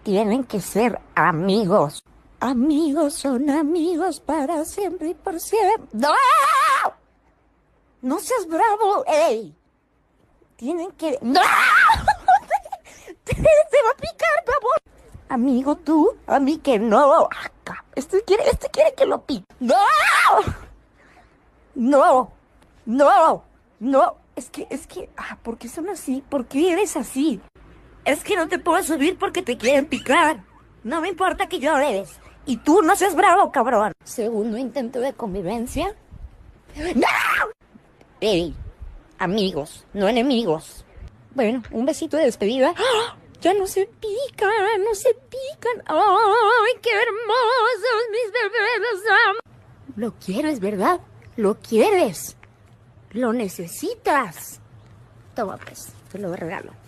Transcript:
Tienen que ser amigos. Amigos son amigos para siempre y por siempre. ¡No! No seas bravo, ey. Tienen que... ¡No! Te va a picar, babón. Amigo, tú, a mí que no. Acá. Este quiere que lo pique. ¡No! No, no, no. ¿Por qué son así? ¿Por qué eres así? Es que no te puedo subir porque te quieren picar. No me importa que llores. Y tú no seas bravo, cabrón. Segundo intento de convivencia. ¡No! Ey, amigos, no enemigos. Bueno, un besito de despedida. ¡Ah! Ya no se pican, no se pican. ¡Ay, qué hermosos mis bebés! Lo quieres, ¿verdad? Lo quieres. Lo necesitas. Toma, pues, te lo regalo.